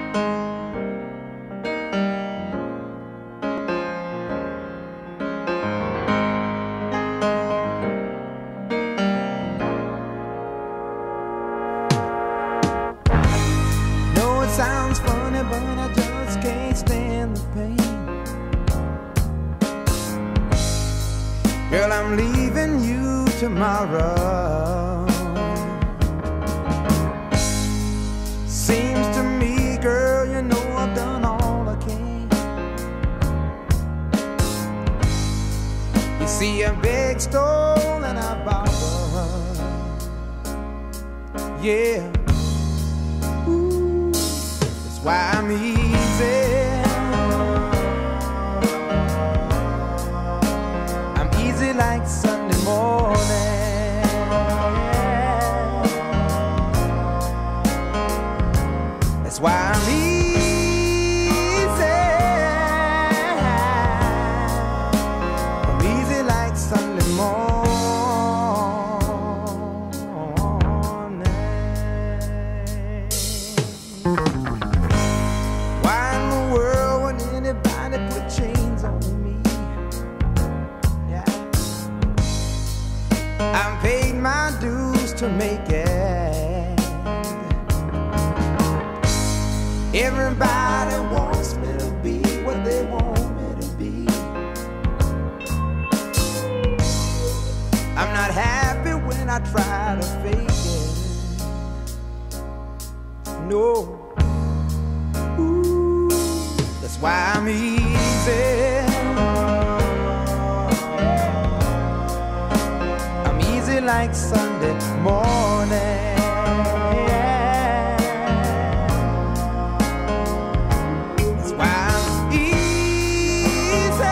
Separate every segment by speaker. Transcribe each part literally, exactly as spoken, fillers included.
Speaker 1: Sounds funny, but I just can't stand the pain. Girl, I'm leaving you tomorrow. Seems to me, girl, you know I've done all I can. You see, I begged, stole, and I borrowed. Yeah. Why I'm easy. I'm easy like Sunday morning. That's why I'm easy. I'm easy like Sunday morning. Put chains on me. Yeah. I've paid my dues to make it. Everybody wants me to be what they want me to be. I'm not happy when I try to fake it. No. That's why I'm easy. I'm easy like Sunday morning. That's why I'm easy.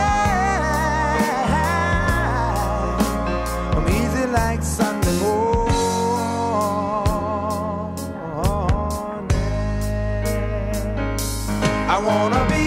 Speaker 1: I'm easy like Sunday morning. I wanna be